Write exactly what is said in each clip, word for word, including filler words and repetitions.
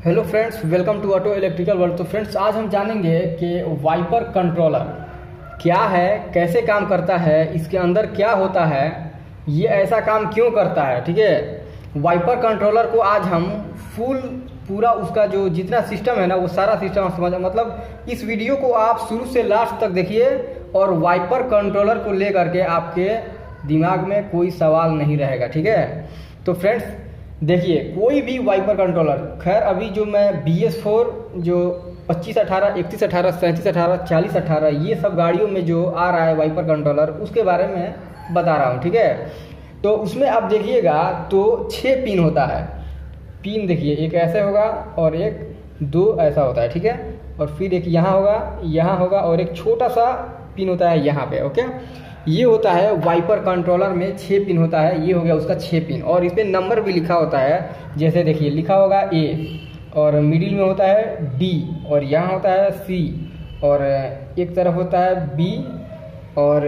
Hello friends, welcome to auto electrical world. तो friends, आज हम जानेंगे कि वाइपर कंट्रोलर क्या है, कैसे काम करता है, इसके अंदर क्या होता है, ये ऐसा काम क्यों करता है। ठीक है, वाइपर कंट्रोलर को आज हम फुल पूरा उसका जो जितना सिस्टम है ना, वो सारा सिस्टम समझ मतलब इस वीडियो को आप शुरू से लास्ट तक देखिए और वाइपर कंट्रोलर को लेकर के आपके दिमाग में कोई सवाल नहीं रहेगा। ठीक है, तो फ्रेंड्स देखिए, कोई भी वाइपर कंट्रोलर, खैर अभी जो मैं बी एस फोर जो पच्चीस अठारह, इकतीस अठारह, सैंतीस अठारह, चालीस अठारह ये सब गाड़ियों में जो आ रहा है वाइपर कंट्रोलर, उसके बारे में बता रहा हूँ। ठीक है, तो उसमें आप देखिएगा तो छः पिन होता है। पिन देखिए, एक ऐसे होगा और एक दो ऐसा होता है। ठीक है, और फिर एक यहाँ होगा, यहाँ होगा और एक छोटा सा पिन होता है यहाँ पे। ओके, ये होता है वाइपर कंट्रोलर में छः पिन होता है। ये हो गया उसका छः पिन, और इस पर नंबर भी लिखा होता है। जैसे देखिए, लिखा होगा ए और मिडिल में होता है डी और यहाँ होता है सी और एक तरफ होता है बी और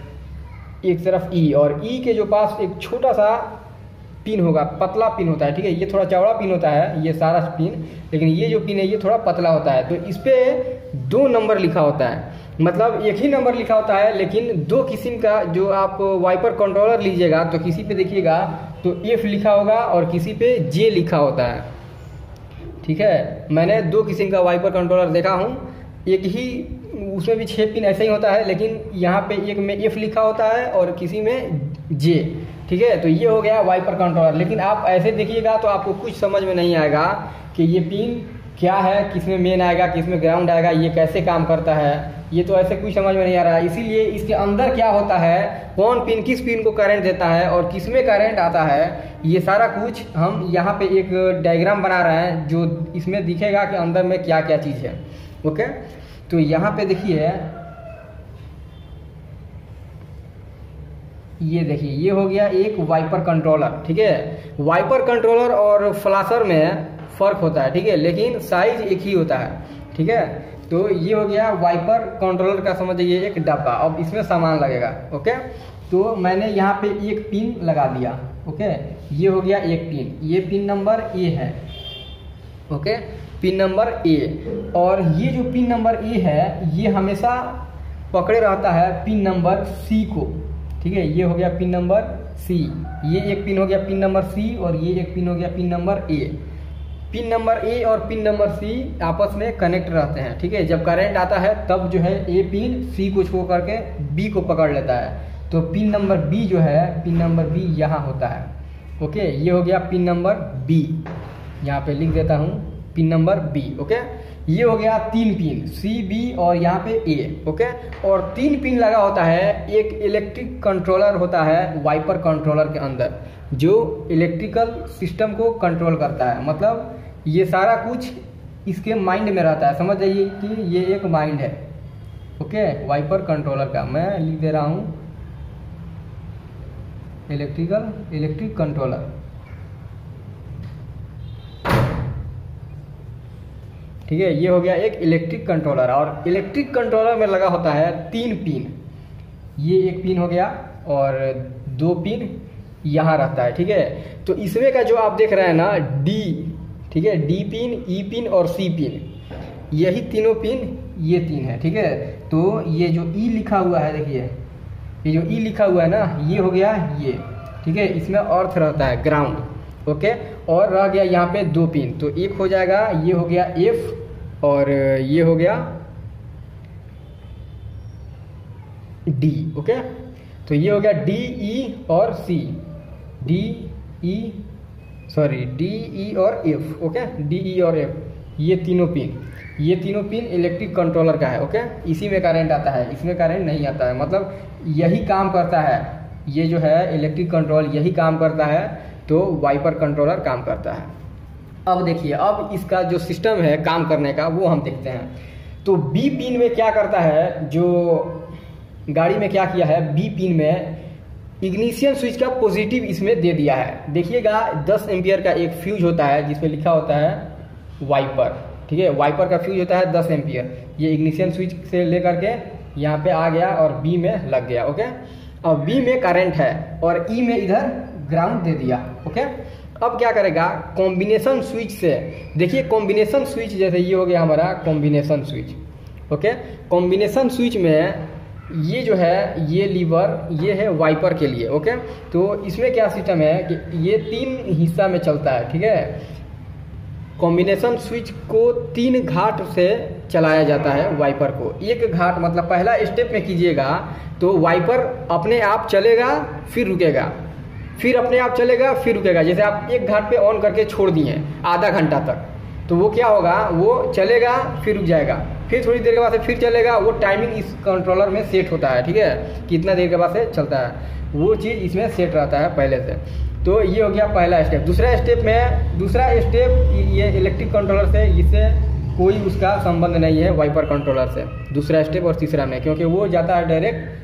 एक तरफ ई, और ई के जो पास एक छोटा सा पिन होगा, पतला पिन होता है। ठीक है, ये थोड़ा चौड़ा पिन होता है ये सारा पिन, लेकिन ये जो पिन है ये थोड़ा पतला होता है। तो इस पर दो नंबर लिखा होता है, मतलब एक ही नंबर लिखा होता है, लेकिन दो किस्म का जो आप वाइपर कंट्रोलर लीजिएगा तो किसी पे देखिएगा तो एफ लिखा होगा और किसी पे जे लिखा होता है। ठीक है, मैंने दो किस्म का वाइपर कंट्रोलर देखा हूँ, एक ही उसमें भी छः पिन ऐसा ही होता है, लेकिन यहाँ पे एक में एफ लिखा होता है और किसी में जे। ठीक है, तो ये हो गया वाइपर कंट्रोलर। लेकिन आप ऐसे देखिएगा तो आपको कुछ समझ में नहीं आएगा कि ये पिन क्या है, किसमें मेन आएगा, किसमें ग्राउंड आएगा, ये कैसे काम करता है, ये तो ऐसे कुछ समझ में नहीं आ रहा है। इसीलिए इसके अंदर क्या होता है, कौन पिन किस पिन को करंट देता है और किस में करंट आता है, ये सारा कुछ हम यहाँ पे एक डायग्राम बना रहे हैं जो इसमें दिखेगा कि अंदर में क्या क्या चीज़ है। ओके, तो यहाँ पे देखिए, ये देखिए, ये हो गया एक वाइपर कंट्रोलर। ठीक है, वाइपर कंट्रोलर और फ्लाशर में फ़र्क होता है। ठीक है, लेकिन साइज एक ही होता है। ठीक है, तो ये हो गया वाइपर कंट्रोलर का, समझिए एक डब्बा। अब इसमें सामान लगेगा। ओके, तो मैंने यहाँ पे एक पिन लगा दिया। ओके, ये हो गया एक पिन, ये पिन नंबर ए है। ओके, पिन नंबर ए, और ये जो पिन नंबर ए है ये हमेशा पकड़े रहता है पिन नंबर सी को। ठीक है, ये हो गया पिन नंबर सी, ये एक पिन हो गया पिन नंबर सी और ये एक पिन हो गया pin number A. Pin number A और पिन नंबर सी आपस में कनेक्ट रहते हैं। ठीक है, जब करंट आता है तब जो है ए पिन सी को छोड़ करके बी को पकड़ लेता है, तो पिन नंबर बी जो है, पिन नंबर बी यहाँ होता है। ओके, ये हो गया पिन नंबर बी, यहाँ पे लिख देता हूँ पिन नंबर बी। ओके, ये हो गया तीन पिन, सी बी और यहाँ पे ए। ओके, और तीन पिन लगा होता है। एक इलेक्ट्रिक कंट्रोलर होता है वाइपर कंट्रोलर के अंदर, जो इलेक्ट्रिकल सिस्टम को कंट्रोल करता है। मतलब ये सारा कुछ इसके माइंड में रहता है। समझ जाइए कि ये एक माइंड है। ओके, वाइपर कंट्रोलर का मैं लिख दे रहा हूँ इलेक्ट्रिकल इलेक्ट्रिक कंट्रोलर। ठीक है, ये हो गया एक इलेक्ट्रिक कंट्रोलर, और इलेक्ट्रिक कंट्रोलर में लगा होता है तीन पिन। ये एक पिन हो गया और दो पिन यहाँ रहता है। ठीक है, तो इसमें का जो आप देख रहे हैं ना डी, ठीक है, डी पिन, ई पिन और सी पिन, यही तीनों पिन ये तीन है। ठीक है, तो ये जो ई लिखा हुआ है, देखिए ये जो ई लिखा हुआ है ना, ये हो गया ये। ठीक है, इसमें अर्थ रहता है ग्राउंड। ओके, और रह गया यहाँ पे दो पिन, तो एक हो जाएगा, ये हो गया एफ और ये हो गया डी। ओके, तो ये हो गया डी, ई और C, D E sorry D E और एफ। ओके, डी ई और एफ, ये तीनों पिन, ये तीनों पिन इलेक्ट्रिक कंट्रोलर का है। ओके, इसी में करंट आता है, इसमें करंट नहीं आता है। मतलब यही काम करता है, ये जो है इलेक्ट्रिक कंट्रोल यही काम करता है, तो वाइपर कंट्रोलर काम करता है। अब देखिए, अब इसका जो सिस्टम है काम करने का वो हम देखते हैं। तो बी पिन में क्या करता है, जो गाड़ी में क्या किया है, बी पिन में इग्निशन स्विच का पॉजिटिव इसमें दे दिया है। देखिएगा, दस एम्पियर का एक फ्यूज होता है जिसमें लिखा होता है वाइपर। ठीक है, वाइपर का फ्यूज होता है दस एम्पियर। ये इग्निशन स्विच से लेकर के यहाँ पे आ गया और बी में लग गया। ओके, अब बी में करंट है और ई में इधर ग्राउंड दे दिया। ओके, अब क्या करेगा, कॉम्बिनेशन स्विच से, देखिए कॉम्बिनेशन स्विच जैसे ये हो गया हमारा combination switch, okay. Combination switch में ये जो है ये लीवर ये है वाइपर के लिए, ओके। तो इसमें क्या सिस्टम है कि ये तीन हिस्सा में चलता है, ठीक है। कॉम्बिनेशन स्विच को तीन घाट से चलाया जाता है वाइपर को। एक घाट मतलब पहला स्टेप में कीजिएगा तो वाइपर अपने आप चलेगा फिर रुकेगा, फिर अपने आप चलेगा फिर रुकेगा। जैसे आप एक घाट पे ऑन करके छोड़ दिए आधा घंटा तक, तो वो क्या होगा, वो चलेगा फिर रुक जाएगा, फिर थोड़ी देर के बाद से फिर चलेगा। वो टाइमिंग इस कंट्रोलर में सेट होता है, ठीक है, कितना देर के बाद से चलता है, वो चीज़ इसमें सेट रहता है पहले से। तो ये हो गया पहला स्टेप। दूसरा स्टेप में दूसरा स्टेप ये इलेक्ट्रिक कंट्रोलर से इससे कोई उसका संबंध नहीं है वाइपर कंट्रोलर से, दूसरा स्टेप और तीसरा में, क्योंकि वो जाता है डायरेक्ट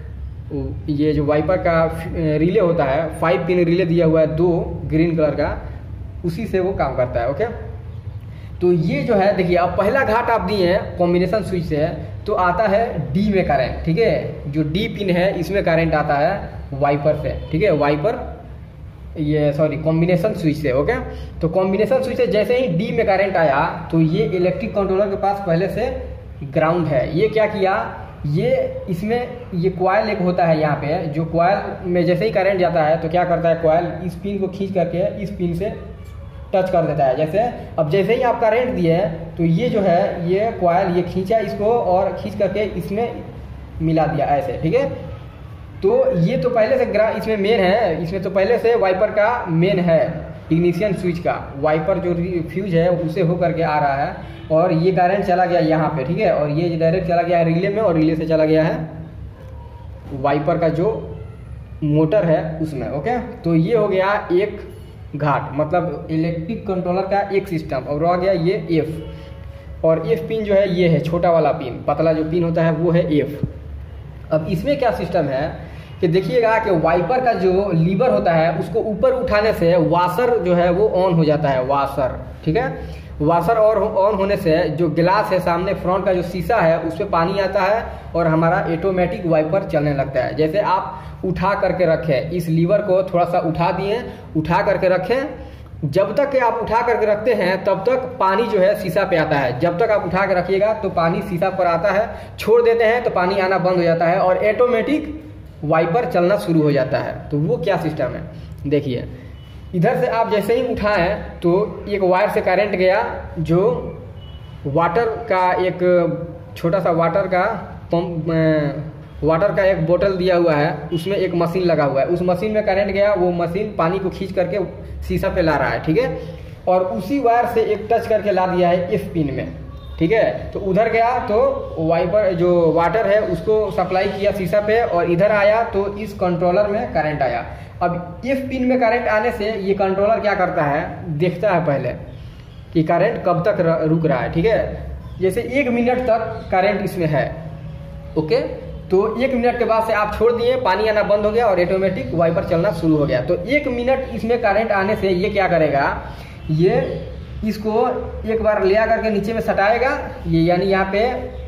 ये जो वाइपर का रिले होता है, फाइव पिन रिले दिया हुआ है दो ग्रीन कलर का, उसी से वो काम करता है, ओके। तो ये जो है देखिए, अब पहला घाट आप दिए हैं कॉम्बिनेशन स्विच से, तो आता है डी में करंट, ठीक है। जो डी पिन है इसमें करंट आता है वाइपर से, ठीक है, वाइपर ये सॉरी कॉम्बिनेशन स्विच से, ओके। तो कॉम्बिनेशन स्विच से जैसे ही डी में करंट आया तो ये इलेक्ट्रिक कंट्रोलर के पास पहले से ग्राउंड है। ये क्या किया, ये इसमें ये कॉइल एक होता है यहाँ पे, जो कॉइल में जैसे ही करंट जाता है तो क्या करता है, कॉइल इस पिन को खींच करके इस पिन से टच कर देता है। जैसे अब जैसे ही आप करंट दिए तो ये जो है ये कॉइल ये खींचा इसको और खींच करके इसमें मिला दिया ऐसे, ठीक है। तो ये तो पहले से ग्रा इसमें मेन है, इसमें तो पहले से वाइपर का मेन है, इग्निशन स्विच का वाइपर जो फ्यूज है उसे हो करके आ रहा है, और ये करंट चला गया यहाँ पे, ठीक है, और ये डायरेक्ट चला गया है रिले में, और रिले से चला गया है वाइपर का जो मोटर है उसमें, ओके। तो ये हो गया एक घाट, मतलब इलेक्ट्रिक कंट्रोलर का एक सिस्टम। और रह गया ये एफ, और एफ पिन जो है ये है छोटा वाला पिन, पतला जो पिन होता है वो है एफ। अब इसमें क्या सिस्टम है कि देखिएगा कि वाइपर का जो लीवर होता है उसको ऊपर उठाने से वाशर जो है वो ऑन हो जाता है, वाशर, ठीक है। वाशर और ऑन होने से जो गिलास है सामने फ्रंट का जो शीशा है उस पर पानी आता है और हमारा ऑटोमेटिक वाइपर चलने लगता है। जैसे आप उठा करके रखें, इस लीवर को थोड़ा सा उठा दिए, उठा करके रखें, जब तक कि आप उठा करके रखते हैं तब तक पानी जो है शीशा पे आता है। जब तक आप उठा के रखिएगा तो पानी शीशा पर आता है, छोड़ देते हैं तो पानी आना बंद हो जाता है और ऑटोमेटिक वाइपर चलना शुरू हो जाता है। तो वो क्या सिस्टम है, देखिए इधर से आप जैसे ही उठाएं तो एक वायर से करंट गया, जो वाटर का एक छोटा सा वाटर का पंप वाटर का एक बोतल दिया हुआ है, उसमें एक मशीन लगा हुआ है, उस मशीन में करंट गया, वो मशीन पानी को खींच करके शीशा पे ला रहा है, ठीक है। और उसी वायर से एक टच करके ला दिया है एफ पिन में, ठीक है। तो उधर गया तो वाइपर जो वाटर है उसको सप्लाई किया शीशा पे, और इधर आया तो इस कंट्रोलर में करंट आया। अब एफ पिन में करंट आने से ये कंट्रोलर क्या करता है, देखता है पहले कि करंट कब तक रुक रहा है, ठीक है। जैसे एक मिनट तक करंट इसमें है, ओके। तो एक मिनट के बाद से आप छोड़ दिए, पानी आना बंद हो गया और ऑटोमेटिक वाइपर चलना शुरू हो गया। तो एक मिनट इसमें करंट आने से ये क्या करेगा, ये इसको एक बार ले आकर के नीचे में सटाएगा, ये यानी यहाँ पे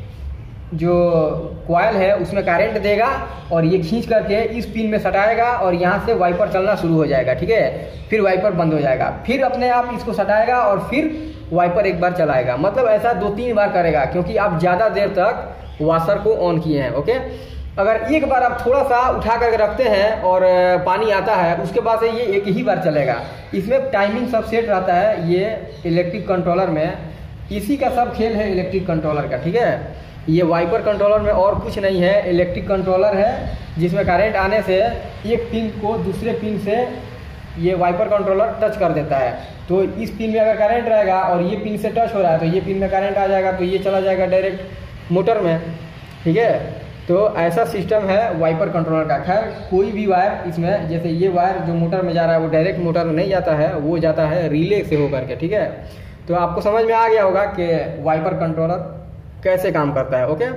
जो कॉइल है उसमें करंट देगा और ये खींच करके इस पिन में सटाएगा और यहाँ से वाइपर चलना शुरू हो जाएगा, ठीक है। फिर वाइपर बंद हो जाएगा, फिर अपने आप इसको सटाएगा और फिर वाइपर एक बार चलाएगा। मतलब ऐसा दो तीन बार करेगा, क्योंकि आप ज़्यादा देर तक वाशर को ऑन किए हैं, ओके। अगर एक बार आप थोड़ा सा उठा कर रखते हैं और पानी आता है, उसके बाद से ये एक ही बार चलेगा। इसमें टाइमिंग सब सेट रहता है ये इलेक्ट्रिक कंट्रोलर में, इसी का सब खेल है इलेक्ट्रिक कंट्रोलर का, ठीक है। ये वाइपर कंट्रोलर में और कुछ नहीं है, इलेक्ट्रिक कंट्रोलर है जिसमें करंट आने से एक पिन को दूसरे पिन से ये वाइपर कंट्रोलर टच कर देता है। तो इस पिन में अगर करंट रहेगा और ये पिन से टच हो रहा है तो ये पिन में करंट आ जाएगा, तो ये चला जाएगा डायरेक्ट मोटर में, ठीक है। तो ऐसा सिस्टम है वाइपर कंट्रोलर का। खैर कोई भी वायर इसमें, जैसे ये वायर जो मोटर में जा रहा है वो डायरेक्ट मोटर में नहीं जाता है, वो जाता है रिले से होकर के, ठीक है। तो आपको समझ में आ गया होगा कि वाइपर कंट्रोलर कैसे काम करता है, ओके।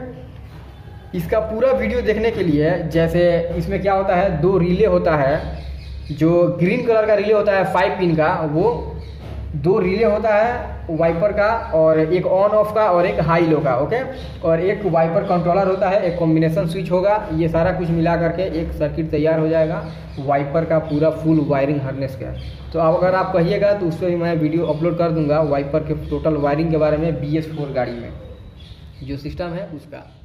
इसका पूरा वीडियो देखने के लिए, जैसे इसमें क्या होता है, दो रिले होता है, जो ग्रीन कलर का रिले होता है फाइव पिन का, वो दो रिले होता है वाइपर का, और एक ऑन ऑफ का और एक हाई लो का, ओके। और एक वाइपर कंट्रोलर होता है, एक कॉम्बिनेशन स्विच होगा। ये सारा कुछ मिला करके एक सर्किट तैयार हो जाएगा वाइपर का पूरा फुल वायरिंग हार्नेस का। तो अब अगर आप कहिएगा तो उस पर भी मैं वीडियो अपलोड कर दूंगा वाइपर के टोटल वायरिंग के बारे में, बी एस फोर गाड़ी में जो सिस्टम है उसका।